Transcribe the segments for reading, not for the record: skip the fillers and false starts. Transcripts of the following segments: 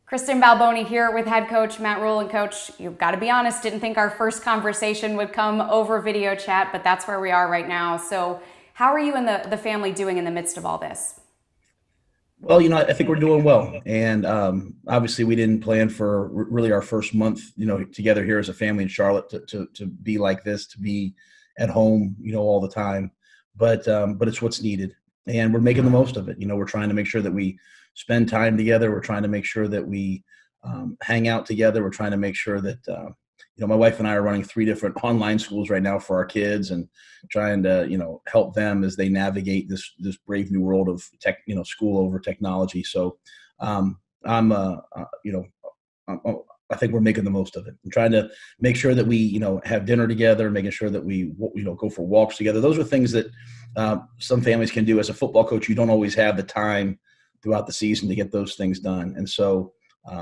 Kristen Balboni here with head coach Matt Rhule. And coach, you've got to be honest, didn't think our first conversation would come over video chat, but that's where we are right now. So how are you and the family doing in the midst of all this? Well, I think we're doing well, and obviously, we didn't plan for really our first month, together here as a family in Charlotte to be like this, to be at home, all the time. But it's what's needed, and we're making the most of it. We're trying to make sure that we spend time together. We're trying to make sure that we hang out together. We're trying to make sure that my wife and I are running 3 different online schools right now for our kids, and trying to help them as they navigate this brave new world of tech, school over technology. So I'm I think we're making the most of it. I'm trying to make sure that we have dinner together, making sure that we go for walks together. Those are things that some families can do. As a football coach, you don't always have the time throughout the season to get those things done, and so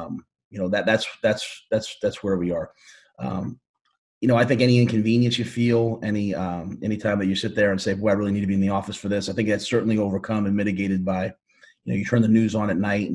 that's where we are. um, I think any inconvenience you feel, any time that you sit there and say, "Boy, I really need to be in the office for this," I think that's certainly overcome and mitigated by, you turn the news on at night and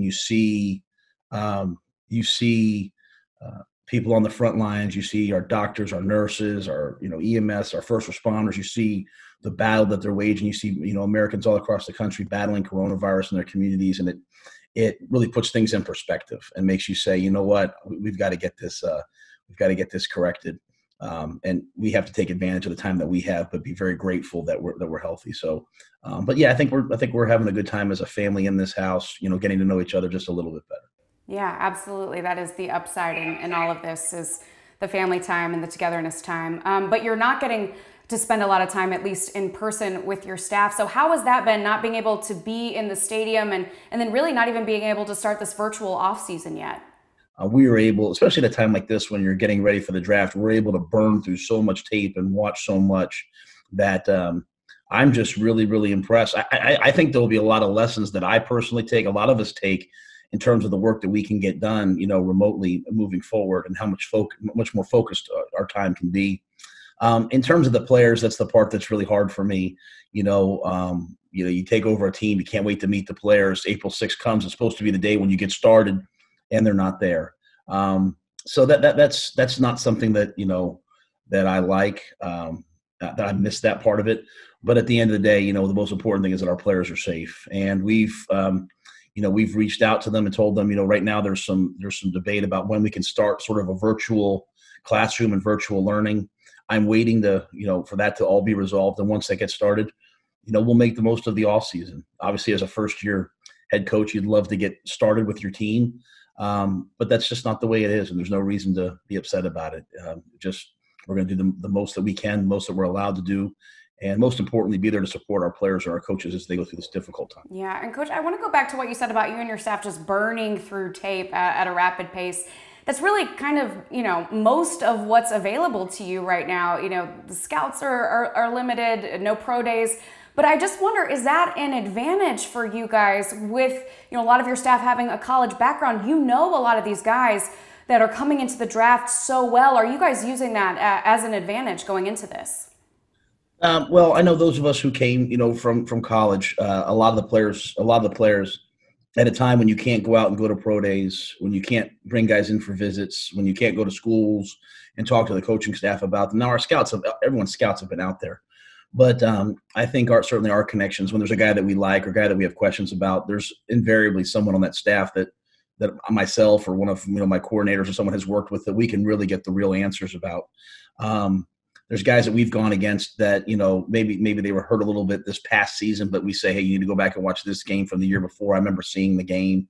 you see people on the front lines. You see our doctors, our nurses, our EMS, our first responders. You see the battle that they're waging. You see Americans all across the country battling coronavirus in their communities, and it really puts things in perspective and makes you say, you know what, we've got to get this. We've got to get this corrected. And we have to take advantage of the time that we have, but be very grateful that we're healthy. So, but yeah, I think we're having a good time as a family in this house. Getting to know each other just a little bit better. Yeah, absolutely. That is the upside in all of this is the family time and the togetherness time. But you're not getting to spend a lot of time, at least in person, with your staff. So how has that been, not being able to be in the stadium and then really not even being able to start this virtual off season yet? We were able, especially at a time like this when you're getting ready for the draft, we're able to burn through so much tape and watch so much that I'm just really, really impressed. I think there will be a lot of lessons that I personally take, a lot of us take, in terms of the work that we can get done, remotely moving forward, and how much more focused our time can be. In terms of the players, that's the part that's really hard for me. You take over a team, you can't wait to meet the players. April 6th comes; it's supposed to be the day when you get started, and they're not there. So that's not something that I like. That I miss that part of it. But at the end of the day, the most important thing is that our players are safe, and we've reached out to them and told them, right now there's some debate about when we can start sort of a virtual classroom and virtual learning. I'm waiting for that to all be resolved, and once that gets started, we'll make the most of the off season. Obviously, as a first year head coach, you'd love to get started with your team, but that's just not the way it is, and there's no reason to be upset about it. Just we're going to do the most that we can, the most that we're allowed to do, and most importantly, be there to support our players and our coaches as they go through this difficult time. Yeah, and coach, I want to go back to what you said about you and your staff just burning through tape at a rapid pace. That's really kind of, most of what's available to you right now. The scouts are limited, no pro days. But I just wonder, is that an advantage for you guys with, a lot of your staff having a college background? A lot of these guys that are coming into the draft so well. Are you guys using that as an advantage going into this? Well, I know those of us who came, from college. A lot of the players, at a time when you can't go out and go to pro days, when you can't bring guys in for visits, when you can't go to schools and talk to the coaching staff about them. Now, everyone's scouts have been out there, but I think certainly our connections. When there's a guy that we like or a guy that we have questions about, there's invariably someone on that staff that myself or one of my coordinators or someone has worked with, that we can really get the real answers about. There's guys that we've gone against that, maybe they were hurt a little bit this past season, but we say, hey, you need to go back and watch this game from the year before. I remember seeing the game.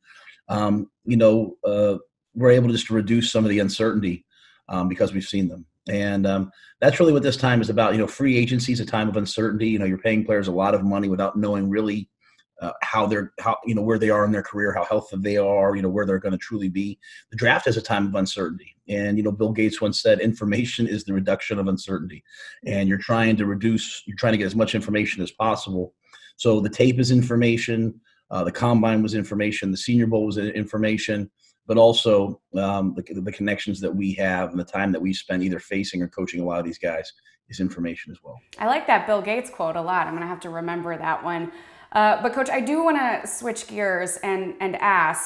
We're able just to reduce some of the uncertainty because we've seen them. And that's really what this time is about. Free agency is a time of uncertainty. You're paying players a lot of money without knowing really where they are in their career, how healthy they are, where they're going to truly be. The draft is a time of uncertainty. And, Bill Gates once said, information is the reduction of uncertainty. And you're trying to get as much information as possible. So the tape is information. The combine was information. The Senior Bowl was information. But also the connections that we have and the time that we spend either facing or coaching a lot of these guys is information as well. I like that Bill Gates quote a lot. I'm going to have to remember that one. But coach, I do want to switch gears and ask,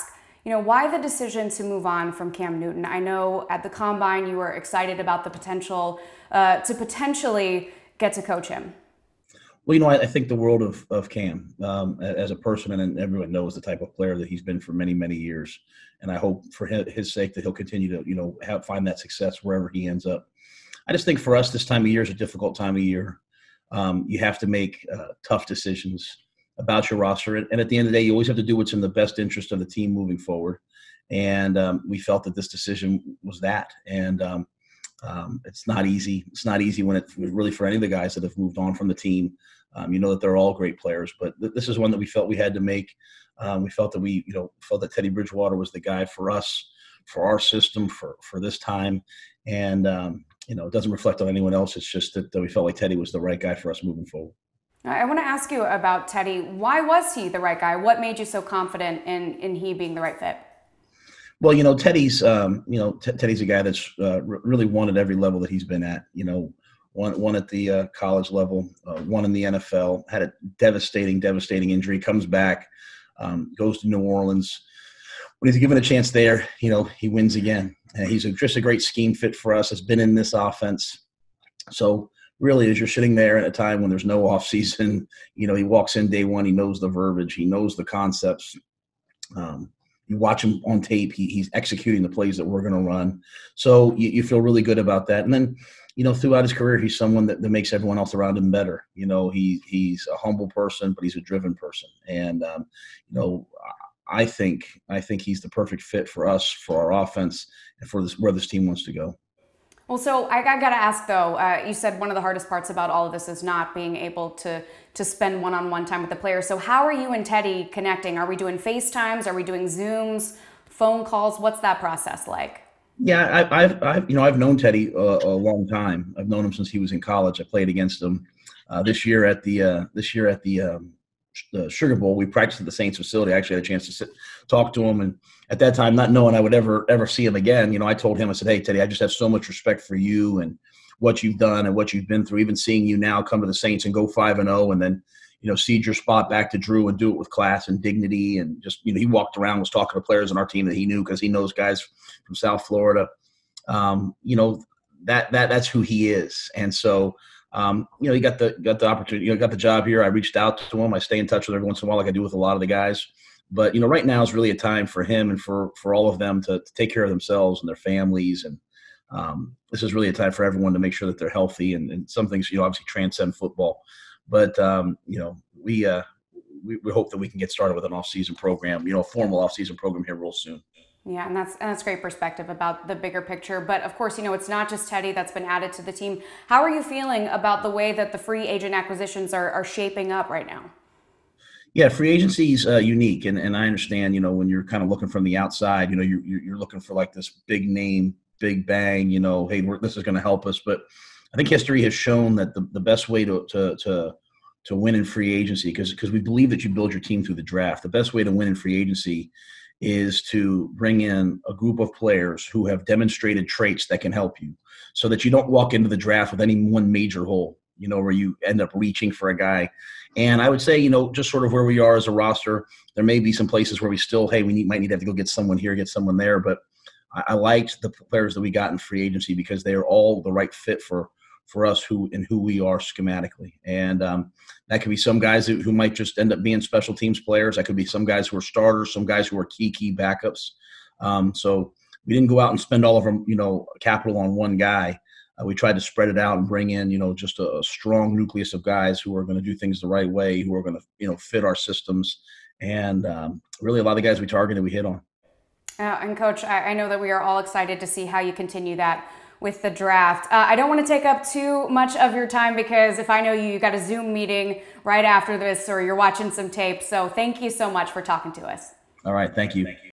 why the decision to move on from Cam Newton? I know at the Combine you were excited about the potential to potentially get to coach him. Well, I think the world of Cam as a person, and everyone knows the type of player that he's been for many, many years. And I hope for his sake that he'll continue to, find that success wherever he ends up. I just think for us, this time of year is a difficult time of year. You have to make tough decisions about your roster. And at the end of the day, you always have to do what's in the best interest of the team moving forward. And we felt that this decision was that. And it's not easy. It's not easy when it's really for any of the guys that have moved on from the team. That they're all great players, but this is one that we felt we had to make. We felt that felt that Teddy Bridgewater was the guy for us, for our system, for this time. And, it doesn't reflect on anyone else. It's just that we felt like Teddy was the right guy for us moving forward. I want to ask you about Teddy. Why was he the right guy? What made you so confident in he being the right fit? Well, Teddy's a guy that's really won at every level that he's been at. One at the college level, one in the NFL, had a devastating injury, comes back, goes to New Orleans. When he's given a chance there, he wins again. And he's just a great scheme fit for us, has been in this offense. So really, as you're sitting there at a time when there's no offseason, he walks in day one, he knows the verbiage, he knows the concepts. You watch him on tape, he's executing the plays that we're going to run. So you feel really good about that. And then, throughout his career, he's someone that makes everyone else around him better. He's a humble person, but he's a driven person. And, I think he's the perfect fit for us, for our offense, and for where this team wants to go. Well, so I got to ask, though, you said one of the hardest parts about all of this is not being able to spend one-on-one time with the players. So how are you and Teddy connecting? Are we doing FaceTimes? Are we doing Zooms, phone calls? What's that process like? Yeah, I've known Teddy a long time. I've known him since he was in college. I played against him this year at the Sugar Bowl. We practiced at the Saints facility. I actually had a chance to talk to him, and at that time, not knowing I would ever see him again, I told him, I said, "Hey, Teddy, I just have so much respect for you and what you've done and what you've been through. Even seeing you now come to the Saints and go 5-0, and then cede your spot back to Drew and do it with class and dignity. And just, he walked around, was talking to players on our team that he knew because he knows guys from South Florida. That's who he is. And so, he got the opportunity, got the job here. I reached out to him. I stay in touch with him every once in a while, like I do with a lot of the guys. But, right now is really a time for him and for all of them to take care of themselves and their families. And this is really a time for everyone to make sure that they're healthy. And some things, obviously transcend football. But, we hope that we can get started with an off-season program, a formal off-season program here real soon. Yeah, and that's great perspective about the bigger picture. But of course, it's not just Teddy that's been added to the team. How are you feeling about the way that the free agent acquisitions are shaping up right now? Yeah, free agency is unique, and I understand. When you're kind of looking from the outside, you're looking for like this big name, big bang. Hey, this is going to help us. But I think history has shown that the best way to win in free agency, because we believe that you build your team through the draft. The best way to win in free agency is to bring in a group of players who have demonstrated traits that can help you, so that you don't walk into the draft with any one major hole, where you end up reaching for a guy. And I would say, just sort of where we are as a roster, there may be some places where we still, hey, might need to have to go get someone here, get someone there. But I liked the players that we got in free agency because they are all the right fit for us who we are schematically. And that could be some guys who might just end up being special teams players. That could be some guys who are starters, some guys who are key backups. So we didn't go out and spend all of our, capital on one guy. We tried to spread it out and bring in, just a strong nucleus of guys who are going to do things the right way, who are going to, fit our systems. And really a lot of the guys we targeted, we hit on. And Coach, I know that we are all excited to see how you continue that with the draft. I don't want to take up too much of your time because if I know you got a Zoom meeting right after this or you're watching some tape. So thank you so much for talking to us. All right. Thank you.